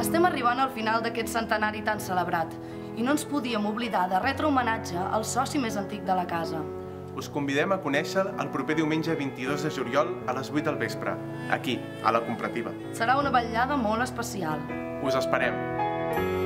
Estem arribant al final d'aquest centenari tan celebrat i no ens podíem oblidar de retre homenatge al soci més antic de la casa. Us convidem a conèixer-lo el proper diumenge 22 de juliol a les 8 del vespre, aquí, a la Comparativa. Serà una vetllada molt especial. Us esperem!